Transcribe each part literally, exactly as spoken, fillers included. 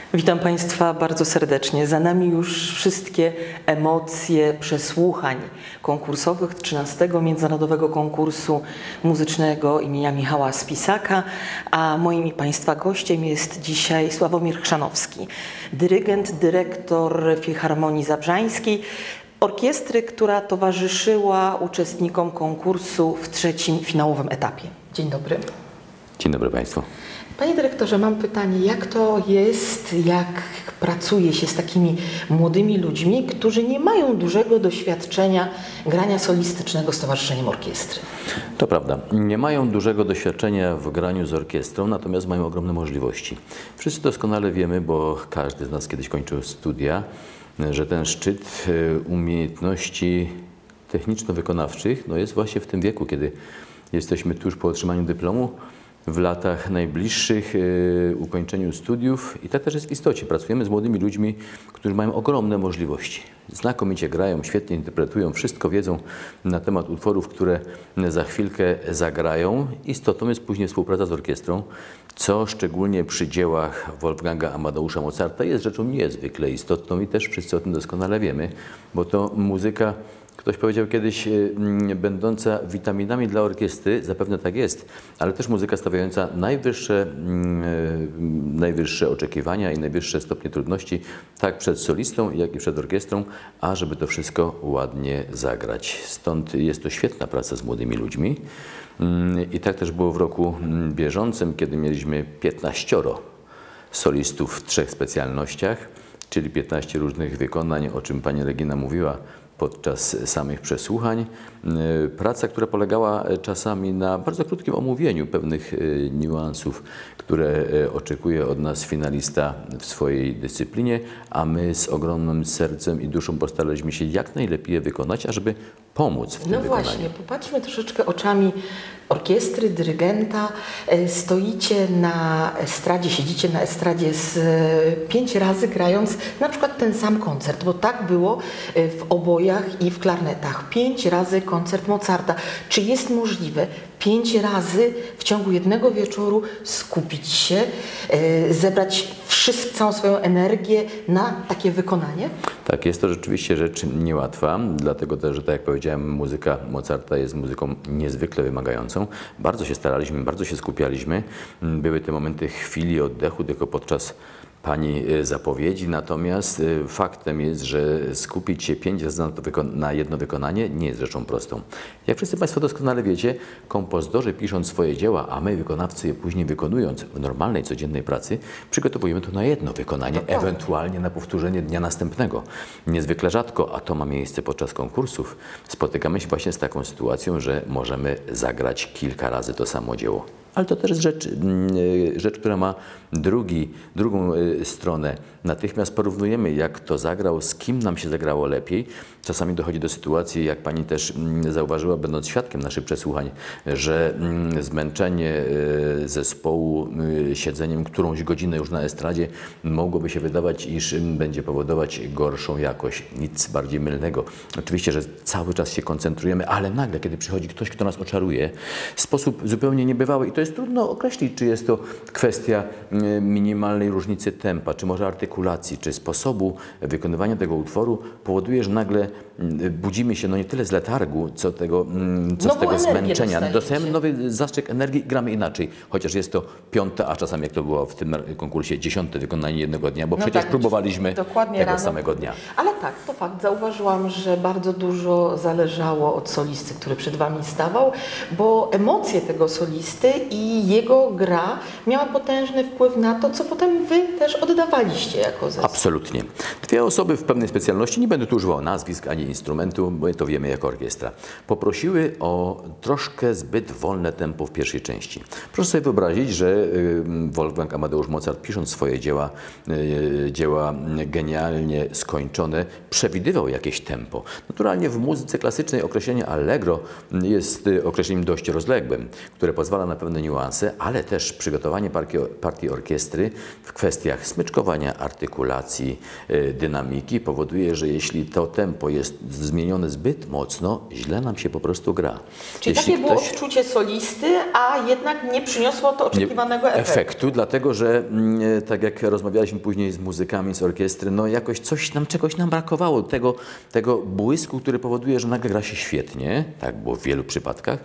Witam Państwa bardzo serdecznie. Za nami już wszystkie emocje przesłuchań konkursowych trzynastego Międzynarodowego Konkursu Muzycznego imienia Michała Spisaka, a moim i Państwa gościem jest dzisiaj Sławomir Chrzanowski, dyrygent, dyrektor Filharmonii Zabrzańskiej, orkiestry, która towarzyszyła uczestnikom konkursu w trzecim finałowym etapie. Dzień dobry. Dzień dobry Państwu. Panie dyrektorze, mam pytanie, jak to jest, jak pracuje się z takimi młodymi ludźmi, którzy nie mają dużego doświadczenia grania solistycznego z towarzyszeniem orkiestry? To prawda, nie mają dużego doświadczenia w graniu z orkiestrą, natomiast mają ogromne możliwości. Wszyscy doskonale wiemy, bo każdy z nas kiedyś kończył studia, że ten szczyt umiejętności techniczno-wykonawczych no jest właśnie w tym wieku, kiedy jesteśmy tuż po otrzymaniu dyplomu, w latach najbliższych yy, ukończeniu studiów i tak też jest w istocie. Pracujemy z młodymi ludźmi, którzy mają ogromne możliwości. Znakomicie grają, świetnie interpretują, wszystko wiedzą na temat utworów, które za chwilkę zagrają. Istotą jest później współpraca z orkiestrą, co szczególnie przy dziełach Wolfganga Amadeusza Mozarta jest rzeczą niezwykle istotną i też wszyscy o tym doskonale wiemy, bo to muzyka, ktoś powiedział kiedyś, będąca witaminami dla orkiestry, zapewne tak jest, ale też muzyka stawiająca najwyższe, najwyższe oczekiwania i najwyższe stopnie trudności, tak przed solistą, jak i przed orkiestrą, a żeby to wszystko ładnie zagrać. Stąd jest to świetna praca z młodymi ludźmi. I tak też było w roku bieżącym, kiedy mieliśmy piętnaścioro solistów w trzech specjalnościach, czyli piętnaście różnych wykonań, o czym pani Regina mówiła podczas samych przesłuchań. Praca, która polegała czasami na bardzo krótkim omówieniu pewnych niuansów, które oczekuje od nas finalista w swojej dyscyplinie, a my z ogromnym sercem i duszą postaraliśmy się jak najlepiej je wykonać, ażeby pomóc w tym No wykonaniu. właśnie, popatrzmy troszeczkę oczami orkiestry, dyrygenta. Stoicie na estradzie, siedzicie na estradzie z pięć razy grając na przykład ten sam koncert, bo tak było w obojach i w klarnetach. Pięć razy koncert Mozarta. Czy jest możliwe pięć razy w ciągu jednego wieczoru skupić się, zebrać wszystko, całą swoją energię na takie wykonanie? Tak, jest to rzeczywiście rzecz niełatwa, dlatego też, że tak jak powiedziałem, muzyka Mozarta jest muzyką niezwykle wymagającą. Bardzo się staraliśmy, bardzo się skupialiśmy. Były te momenty chwili oddechu tylko podczas pani zapowiedzi, natomiast faktem jest, że skupić się pięć razy na, to na jedno wykonanie nie jest rzeczą prostą. Jak wszyscy Państwo doskonale wiecie, kompozytorzy pisząc swoje dzieła, a my wykonawcy je później wykonując w normalnej, codziennej pracy, przygotowujemy to na jedno wykonanie, Dokładnie. ewentualnie na powtórzenie dnia następnego. Niezwykle rzadko, a to ma miejsce podczas konkursów, spotykamy się właśnie z taką sytuacją, że możemy zagrać kilka razy to samo dzieło. Ale to też jest rzecz, rzecz, która ma drugi, drugą stronę. Natychmiast porównujemy, jak to zagrał, z kim nam się zagrało lepiej. Czasami dochodzi do sytuacji, jak pani też zauważyła, będąc świadkiem naszych przesłuchań, że zmęczenie zespołu siedzeniem którąś godzinę już na estradzie mogłoby się wydawać, iż będzie powodować gorszą jakość. Nic bardziej mylnego. Oczywiście, że cały czas się koncentrujemy, ale nagle, kiedy przychodzi ktoś, kto nas oczaruje w sposób zupełnie niebywały, i to jest trudno określić, czy jest to kwestia minimalnej różnicy tempa, czy może artykulacji, czy sposobu wykonywania tego utworu, powoduje, że nagle budzimy się no nie tyle z letargu, co, tego, co z tego zmęczenia. Dostajemy nowy zastrzyk energii i gramy inaczej. Chociaż jest to piąte, a czasami jak to było w tym konkursie, dziesiąte wykonanie jednego dnia, bo no przecież tak, próbowaliśmy dokładnie tego rano. samego dnia. Ale tak, to fakt. Zauważyłam, że bardzo dużo zależało od solisty, który przed Wami stawał, bo emocje tego solisty i jego gra miała potężny wpływ na to, co potem Wy też oddawaliście jako zespół. Absolutnie. Dwie osoby w pewnej specjalności, nie będę tu używał nazwisk ani instrumentu, bo to wiemy jako orkiestra, poprosiły o troszkę zbyt wolne tempo w pierwszej części. Proszę sobie wyobrazić, że Wolfgang Amadeusz Mozart, pisząc swoje dzieła, dzieła genialnie skończone, przewidywał jakieś tempo. Naturalnie w muzyce klasycznej określenie allegro jest określeniem dość rozległym, które pozwala na pewne ogromne niuanse, ale też przygotowanie partii, partii orkiestry w kwestiach smyczkowania, artykulacji, dynamiki powoduje, że jeśli to tempo jest zmienione zbyt mocno, źle nam się po prostu gra. Czyli jeśli takie było ktoś... odczucie solisty, a jednak nie przyniosło to oczekiwanego efektu. efektu. Dlatego, że tak jak rozmawialiśmy później z muzykami z orkiestry, no jakoś coś nam, czegoś nam brakowało, tego, tego błysku, który powoduje, że nagle gra się świetnie, tak było w wielu przypadkach,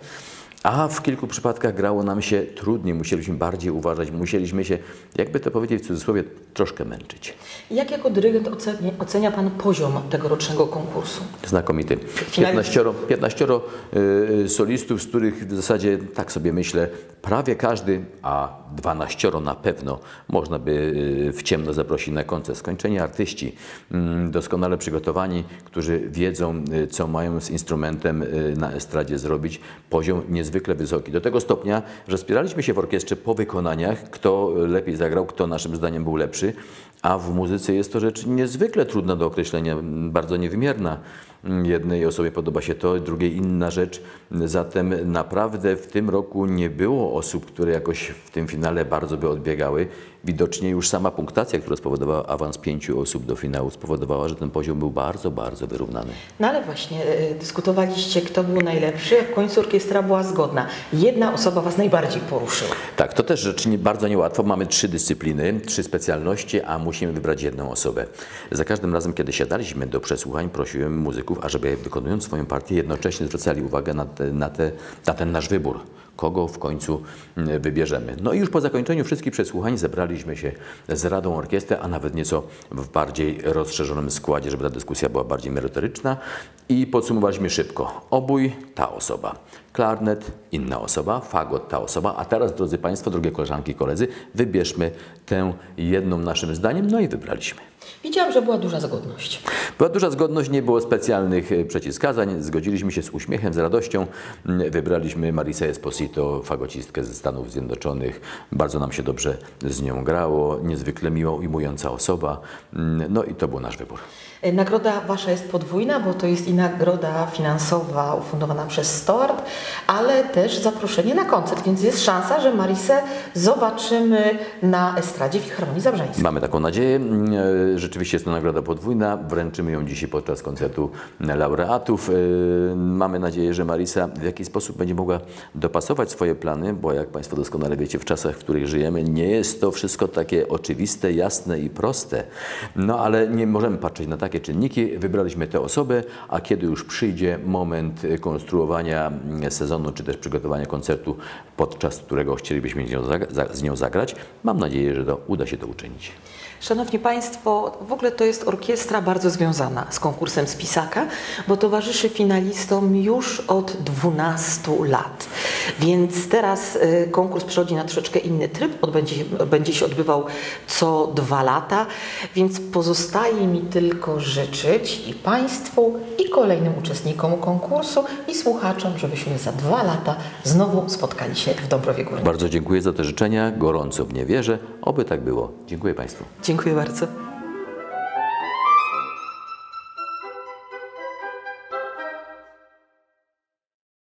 a w kilku przypadkach grało nam się trudniej, musieliśmy bardziej uważać, musieliśmy się, jakby to powiedzieć w cudzysłowie, troszkę męczyć. Jak jako dyrygent ocenia, ocenia Pan poziom tegorocznego konkursu? Znakomity. piętnaścioro, piętnaścioro y, solistów, z których w zasadzie, tak sobie myślę, prawie każdy, a dwanaścioro na pewno można by y, w ciemno zaprosić na koncert. Skończeni artyści, y, doskonale przygotowani, którzy wiedzą, y, co mają z instrumentem y, na estradzie zrobić. Poziom niezwykle wysoki. Do tego stopnia, że spieraliśmy się w orkiestrze po wykonaniach, kto lepiej zagrał, kto naszym zdaniem był lepszy. A w muzyce jest to rzecz niezwykle trudna do określenia, bardzo niewymierna. Jednej osobie podoba się to, drugiej inna rzecz. Zatem naprawdę w tym roku nie było osób, które jakoś w tym finale bardzo by odbiegały. Widocznie już sama punktacja, która spowodowała awans pięciu osób do finału, spowodowała, że ten poziom był bardzo, bardzo wyrównany. No ale właśnie, y, dyskutowaliście, kto był najlepszy, a w końcu orkiestra była zgodna. Jedna osoba Was najbardziej poruszyła. Tak, to też rzecz nie, bardzo niełatwo. Mamy trzy dyscypliny, trzy specjalności, a musimy wybrać jedną osobę. Za każdym razem, kiedy siadaliśmy do przesłuchań, prosiłem muzyków, ażeby wykonując swoją partię, jednocześnie zwracali uwagę na, te, na, te, na ten nasz wybór. Kogo w końcu wybierzemy. No i już po zakończeniu wszystkich przesłuchań zebraliśmy się z Radą Orkiestry, a nawet nieco w bardziej rozszerzonym składzie, żeby ta dyskusja była bardziej merytoryczna i podsumowaliśmy szybko. Obój ta osoba, klarnet inna osoba, fagot ta osoba, a teraz, drodzy Państwo, drogie koleżanki i koledzy, wybierzmy tę jedną naszym zdaniem, no i wybraliśmy. Widziałam, że była duża zgodność. Była duża zgodność, nie było specjalnych przeciwwskazań. Zgodziliśmy się z uśmiechem, z radością. Wybraliśmy Marisę Esposito, fagocistkę ze Stanów Zjednoczonych. Bardzo nam się dobrze z nią grało. Niezwykle miło ujmująca osoba. No i to był nasz wybór. Nagroda Wasza jest podwójna, bo to jest i nagroda finansowa ufundowana przez Stoart, ale też zaproszenie na koncert, więc jest szansa, że Marisę zobaczymy na estradzie Filharmonii Zabrzeńskiej. Mamy taką nadzieję. Rzeczywiście jest to nagroda podwójna. Wręczymy ją dzisiaj podczas koncertu laureatów. Mamy nadzieję, że Marisa w jakiś sposób będzie mogła dopasować swoje plany, bo jak Państwo doskonale wiecie, w czasach, w których żyjemy, nie jest to wszystko takie oczywiste, jasne i proste. No ale nie możemy patrzeć na takie czynniki. Wybraliśmy tę osobę, a kiedy już przyjdzie moment konstruowania sezonu, czy też przygotowania koncertu, podczas którego chcielibyśmy z nią zagrać, mam nadzieję, że to uda się to uczynić. Szanowni Państwo, w ogóle to jest orkiestra bardzo związana z konkursem Spisaka, bo towarzyszy finalistom już od dwunastu lat. Więc teraz y, konkurs przechodzi na troszeczkę inny tryb, odbędzie, będzie się odbywał co dwa lata, więc pozostaje mi tylko życzyć i Państwu, i kolejnym uczestnikom konkursu, i słuchaczom, żebyśmy za dwa lata znowu spotkali się w Dąbrowie Górnej. Bardzo dziękuję za te życzenia, gorąco w nie wierzę, oby tak było. Dziękuję Państwu. Dziękuję bardzo.